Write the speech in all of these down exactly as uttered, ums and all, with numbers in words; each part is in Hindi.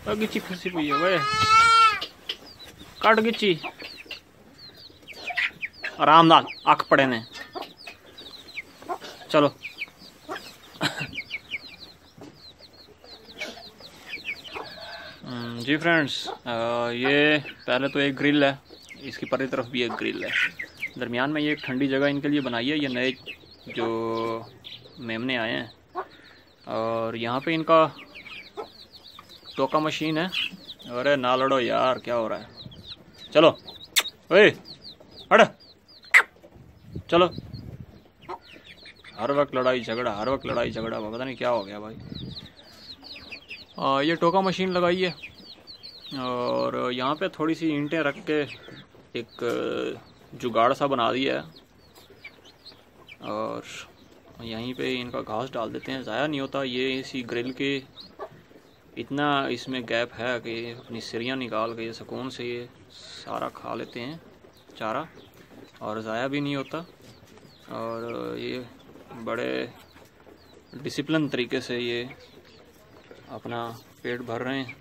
गिच्ची फंसी हुई है वे, कट गिच्ची आराम नाल अख पड़े ने। चलो जी फ्रेंड्स, ये पहले तो एक ग्रिल है, इसकी परे तरफ भी एक ग्रिल है, दरमियान में ये एक ठंडी जगह इनके लिए बनाई है। ये नए जो मेमने आए हैं और यहाँ पे इनका टोका मशीन है। अरे ना लड़ो यार, क्या हो रहा है? चलो ओए हट, चलो। हर वक्त लड़ाई झगड़ा, हर वक्त लड़ाई झगड़ा, पता नहीं क्या हो गया भाई। आ, ये टोका मशीन लगाई है और यहाँ पे थोड़ी सी ईंटें रख के एक जुगाड़ सा बना दिया है और यहीं पे इनका घास डाल देते हैं, ज़ाया नहीं होता। ये इसी ग्रिल के इतना इसमें गैप है कि अपनी सिरियाँ निकाल के सुकून से ये सारा खा लेते हैं चारा और ज़ाया भी नहीं होता। और ये बड़े डिसिप्लिन तरीके से ये अपना पेट भर रहे हैं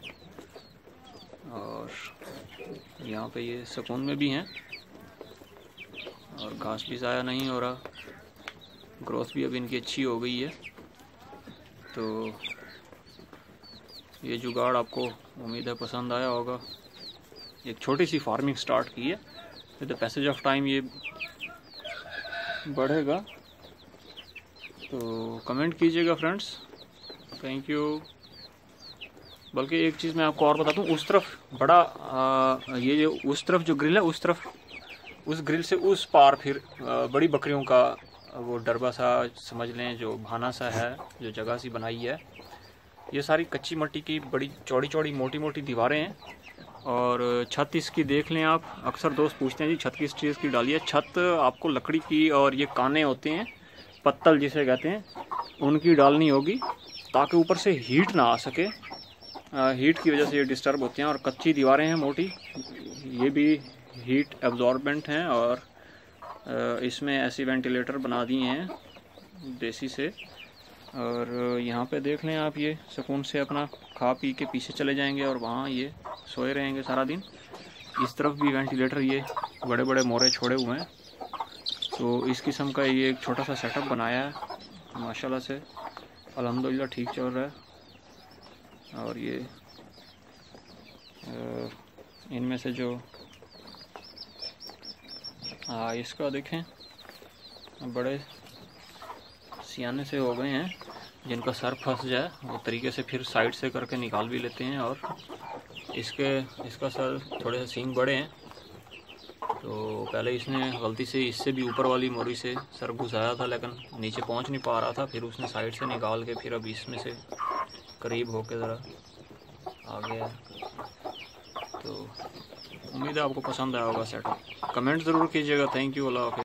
और यहाँ पे ये सुकून में भी हैं और घास भी ज़ाया नहीं हो रहा, ग्रोथ भी अब इनकी अच्छी हो गई है। तो ये जुगाड़ आपको उम्मीद है पसंद आया होगा। एक छोटी सी फार्मिंग स्टार्ट की है, with the passage of time ये बढ़ेगा। तो कमेंट कीजिएगा फ्रेंड्स, थैंक यू। बल्कि एक चीज़ मैं आपको और बता दूं, उस तरफ बड़ा आ, ये जो उस तरफ जो ग्रिल है, उस तरफ उस ग्रिल से उस पार फिर आ, बड़ी बकरियों का वो डरबा सा समझ लें, जो भाना सा है, जो जगह सी बनाई है। ये सारी कच्ची मट्टी की बड़ी चौड़ी चौड़ी मोटी मोटी दीवारें हैं और छत इसकी देख लें आप। अक्सर दोस्त पूछते हैं जी छत किस चीज़ की डाली है। छत आपको लकड़ी की और ये काने होते हैं, पत्तल जिसे कहते हैं, उनकी डालनी होगी ताकि ऊपर से हीट ना आ सके। आ, हीट की वजह से ये डिस्टर्ब होते हैं। और कच्ची दीवारें हैं मोटी, ये भी हीट एब्जॉर्बेंट हैं और आ, इसमें ऐसी वेंटिलेटर बना दिए हैं देसी से। और यहाँ पे देख लें आप, ये सुकून से अपना खा पी के पीछे चले जाएंगे और वहाँ ये सोए रहेंगे सारा दिन। इस तरफ भी वेंटिलेटर ये बड़े बड़े मोरे छोड़े हुए हैं। तो इस किस्म का ये एक छोटा सा सेटअप बनाया है, माशाल्लाह से अल्हम्दुलिल्लाह ठीक चल रहा है। और ये इनमें से जो आ, इसका देखें, बड़े सियाने से हो गए हैं, जिनका सर फंस जाए वो तरीके से फिर साइड से करके निकाल भी लेते हैं। और इसके इसका सर थोड़े से सींग बड़े हैं, तो पहले इसने गलती से इससे भी ऊपर वाली मोरी से सर घुसाया था, लेकिन नीचे पहुंच नहीं पा रहा था। फिर उसने साइड से निकाल के फिर अब इसमें से करीब होके ज़रा आ गया। तो उम्मीद है आपको पसंद आया होगा सेटअप। कमेंट ज़रूर कीजिएगा। थैंक यू, अल्लाह हाफ़िज़।